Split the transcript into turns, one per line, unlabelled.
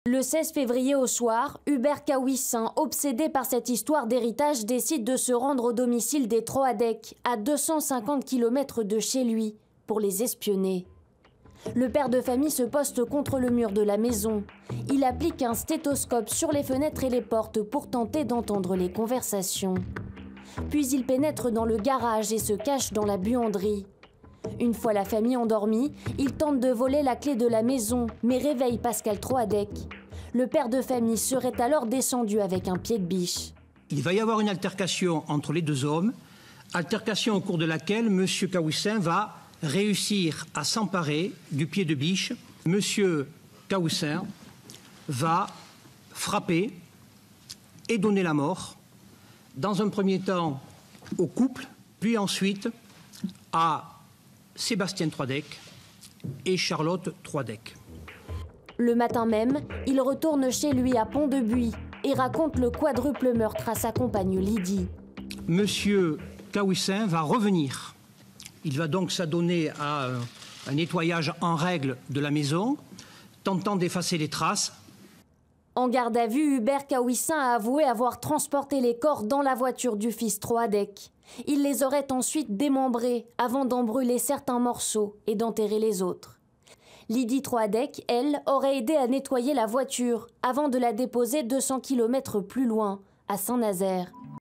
Le 16 février au soir, Hubert Kawissin, obsédé par cette histoire d'héritage, décide de se rendre au domicile des Troadec, à 250 km de chez lui, pour les espionner. Le père de famille se poste contre le mur de la maison. Il applique un stéthoscope sur les fenêtres et les portes pour tenter d'entendre les conversations. Puis il pénètre dans le garage et se cache dans la buanderie. Une fois la famille endormie, il tente de voler la clé de la maison, mais réveille Pascal Troadec. Le père de famille serait alors descendu avec un pied de biche.
Il va y avoir une altercation entre les deux hommes, altercation au cours de laquelle M. Kawissin va réussir à s'emparer du pied de biche. M. Kawissin va frapper et donner la mort, dans un premier temps au couple, puis ensuite à Sébastien Troadec et Charlotte Troadec.
Le matin même, il retourne chez lui à Pont-de-Buis et raconte le quadruple meurtre à sa compagne Lydie.
Monsieur Kawissin va revenir. Il va donc s'adonner à un nettoyage en règle de la maison, tentant d'effacer les traces.
En garde à vue, Hubert Kawissin a avoué avoir transporté les corps dans la voiture du fils Troadec. Il les aurait ensuite démembrés avant d'en brûler certains morceaux et d'enterrer les autres. Lydie Troadec, elle, aurait aidé à nettoyer la voiture avant de la déposer 200 km plus loin, à Saint-Nazaire.